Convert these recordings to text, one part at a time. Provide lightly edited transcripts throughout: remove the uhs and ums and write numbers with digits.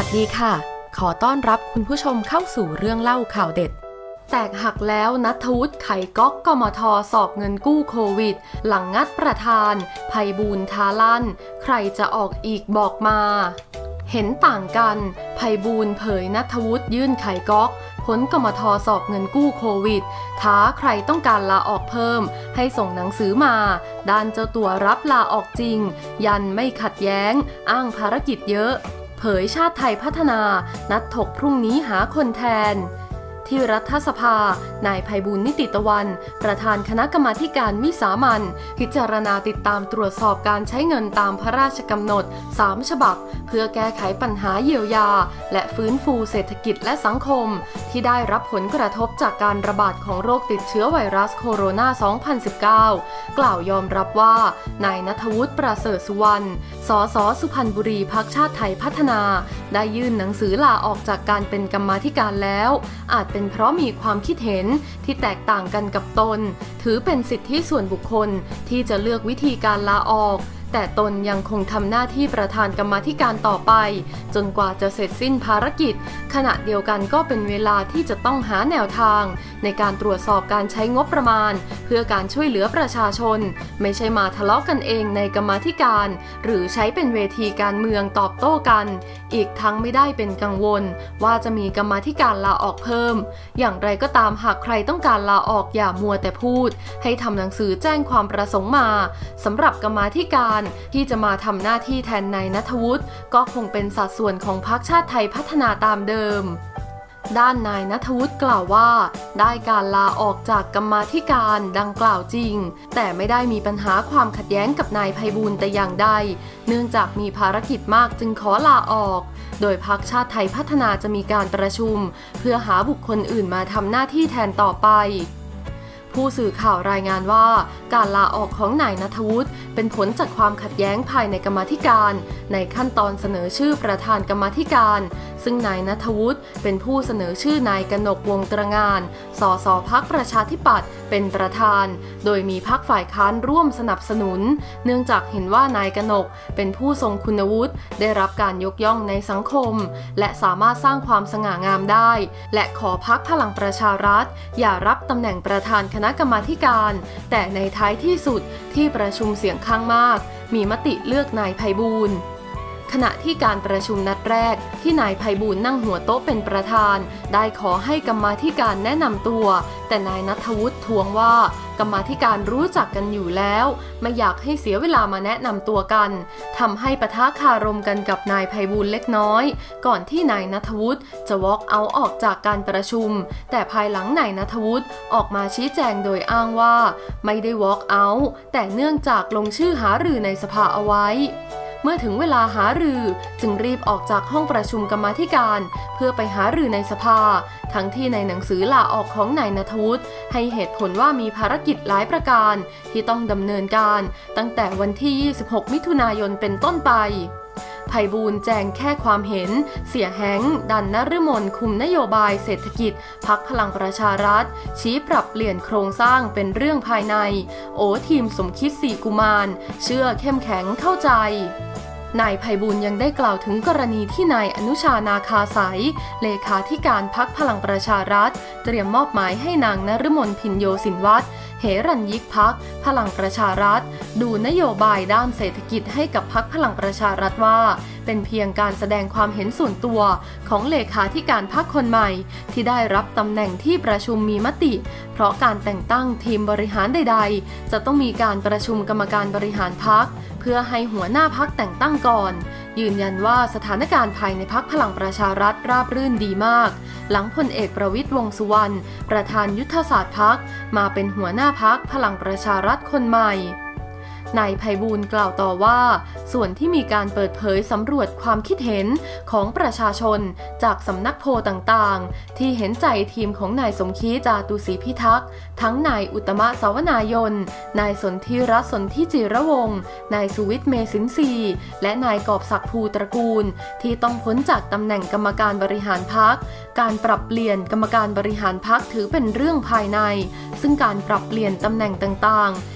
สดีค่ะขอต้อนรับคุณผู้ชมเข้าสู่เรื่องเล่าข่าวเด็ดแตกหักแล้วณัฐวุฒิไขก๊อกกมท.สอบเงินกู้โควิดหลังงัดประธานไพบูลย์ท้าลั่นใครจะออกอีกบอกมาเห็นต่างกันไพบูลย์เผยณัฐวุฒิยื่นไขก๊อกผลกมท.สอบเงินกู้โควิดท้าใครต้องการลาออกเพิ่มให้ส่งหนังสือมาด้านเจ้าตัวรับลาออกจริงยันไม่ขัดแย้งอ้างภารกิจเยอะเผยชาติไทยพัฒนานัดถกพรุ่งนี้หาคนแทนที่รัฐสภานายไพบูลย์นิติตะวันประธานคณะกรรมาธิการวิสามัญพิจารณาติดตามตรวจสอบการใช้เงินตามพระราชกำหนด3ฉบับเพื่อแก้ไขปัญหาเยียวยาและฟื้นฟูเศรษฐกิจและสังคมที่ได้รับผลกระทบจากการระบาดของโรคติดเชื้อไวรัสโคโรนา2019กล่าวยอมรับว่านายณัฐวุฒิประเสริฐสุวรรณสส.สุพรรณบุรีพรรคชาติไทยพัฒนาได้ยื่นหนังสือลาออกจากการเป็นกรรมาธิการแล้วอาจเป็นเพราะมีความคิดเห็นที่แตกต่างกันกับตนถือเป็นสิทธิส่วนบุคคลที่จะเลือกวิธีการลาออกแต่ตนยังคงทำหน้าที่ประธานกรรมาธิการต่อไปจนกว่าจะเสร็จสิ้นภารกิจขณะเดียวกันก็เป็นเวลาที่จะต้องหาแนวทางในการตรวจสอบการใช้งบประมาณเพื่อการช่วยเหลือประชาชนไม่ใช่มาทะเลาะกันเองในกรรมาธิการหรือใช้เป็นเวทีการเมืองตอบโต้กันอีกทั้งไม่ได้เป็นกังวลว่าจะมีกรรมาธิการลาออกเพิ่มอย่างไรก็ตามหากใครต้องการลาออกอย่ามัวแต่พูดให้ทำหนังสือแจ้งความประสงค์มาสำหรับกรรมาธิการที่จะมาทำหน้าที่แทนนายณัฐวุฒิก็คงเป็นสัดส่วนของพรรคชาติไทยพัฒนาตามเดิมด้านนายณัฐวุฒิกล่าวว่าได้การลาออกจากกรรมาธิการดังกล่าวจริงแต่ไม่ได้มีปัญหาความขัดแย้งกับนายไพบูลย์แต่อย่างใดเนื่องจากมีภารกิจมากจึงขอลาออกโดยพรรคชาติไทยพัฒนาจะมีการประชุมเพื่อหาบุคคลอื่นมาทำหน้าที่แทนต่อไปผู้สื่อข่าวรายงานว่าการลาออกของนายณัฐวุฒิเป็นผลจากความขัดแย้งภายในกรรมาธิการในขั้นตอนเสนอชื่อประธานกรรมาธิการซึ่งนายณัฐวุฒิเป็นผู้เสนอชื่อนายกนกวงศ์ตระงานสสพรรคประชาธิปัตย์เป็นประธานโดยมีพรรคฝ่ายค้านร่วมสนับสนุนเนื่องจากเห็นว่านายกนกเป็นผู้ทรงคุณวุฒิได้รับการยกย่องในสังคมและสามารถสร้างความสง่างามได้และขอพรรคพลังประชารัฐอย่ารับตำแหน่งประธานคณะกรรมาธิการแต่ในท้ายที่สุดที่ประชุมเสียงข้างมากมีมติเลือกนายไพบูลย์ขณะที่การประชุมนัดแรกที่นายไพบูลย์นั่งหัวโต๊ะเป็นประธานได้ขอให้กรรมาธิการแนะนำตัวแต่นายณัฐวุฒิท้วงว่ากรรมาธิการรู้จักกันอยู่แล้วไม่อยากให้เสียเวลามาแนะนำตัวกันทำให้ปะทะคารมกันกับนายไพบูลย์เล็กน้อยก่อนที่นายณัฐวุฒิจะวอล์กเอาท์ออกจากการประชุมแต่ภายหลังนายณัฐวุฒิออกมาชี้แจงโดยอ้างว่าไม่ได้วอล์กเอาท์แต่เนื่องจากลงชื่อหารือในสภาเอาไว้เมื่อถึงเวลาหารือจึงรีบออกจากห้องประชุมกรรมาธิการเพื่อไปหารือในสภาทั้งที่ในหนังสือลาออกของนายณัฐวุฒิให้เหตุผลว่ามีภารกิจหลายประการที่ต้องดำเนินการตั้งแต่วันที่26มิถุนายนเป็นต้นไปไพบูลย์แจงแค่ความเห็นเสียแฮงดันนฤมลคุมนโยบายเศรษฐกิจพรรคพลังประชารัฐชี้ปรับเปลี่ยนโครงสร้างเป็นเรื่องภายในโอทีมสมคิด4กุมารเชื่อเข้มแข็งเข้าใจนายไพบูลย์ยังได้กล่าวถึงกรณีที่นายอนุชานาคาสายเลขาธิการพรรคพลังประชารัฐเตรียมมอบหมายให้นางนฤมลพินโยสินวัฒน์เหรัญยิกพรรคพลังประชารัฐดูนโยบายด้านเศรษฐกิจให้กับพรรคพลังประชารัฐว่าเป็นเพียงการแสดงความเห็นส่วนตัวของเลขาธิการพรรคคนใหม่ที่ได้รับตำแหน่งที่ประชุมมีมติเพราะการแต่งตั้งทีมบริหารใดๆจะต้องมีการประชุมกรรมการบริหารพรรคเพื่อให้หัวหน้าพรรคแต่งตั้งก่อนยืนยันว่าสถานการณ์ภายในพรรคพลังประชารัฐราบรื่นดีมากหลังพลเอกประวิตรวงษ์สุวรรณประธานยุทธศาสตร์พรรคมาเป็นหัวหน้าพรรคพลังประชารัฐคนใหม่นายไพบูลย์กล่าวต่อว่าส่วนที่มีการเปิดเผยสำรวจความคิดเห็นของประชาชนจากสำนักโพลต่างๆที่เห็นใจทีมของนายสมคิดจาตุศรีพิทักษ์ทั้งนายอุตตมะสาวนายนนายสนธิรัตน์สนธิจิรวงศ์นายสุวิทย์เมษินทรีและนายกอบศักดิ์ภูตระกูลที่ต้องพ้นจากตำแหน่งกรรมการบริหารพรรคการปรับเปลี่ยนกรรมการบริหารพรรคถือเป็นเรื่องภายในซึ่งการปรับเปลี่ยนตำแหน่งต่างๆ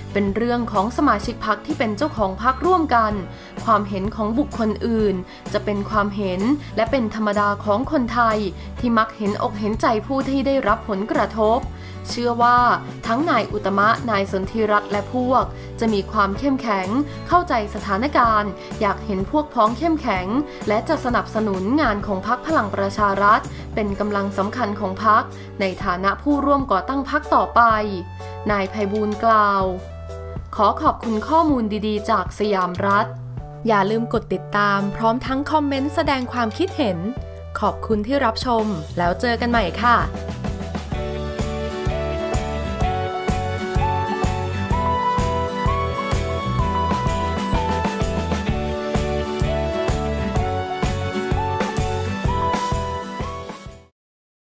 เป็นเรื่องของสมาชิกพรรคที่เป็นเจ้าของพรรคร่วมกันความเห็นของบุคคลอื่นจะเป็นความเห็นและเป็นธรรมดาของคนไทยที่มักเห็นอกเห็นใจผู้ที่ได้รับผลกระทบเชื่อว่าทั้งนายอุตมะนายสนธิรัตน์และพวกจะมีความเข้มแข็งเข้าใจสถานการณ์อยากเห็นพวกพ้องเข้มแข็งและจะสนับสนุนงานของพรรคพลังประชารัฐเป็นกำลังสำคัญของพรรคในฐานะผู้ร่วมก่อตั้งพรรคต่อไปนายไพบูลย์กล่าวขอขอบคุณข้อมูลดีๆจากสยามรัฐอย่าลืมกดติดตามพร้อมทั้งคอมเมนต์แสดงความคิดเห็นขอบคุณที่รับชมแล้วเจอกันใหม่ค่ะ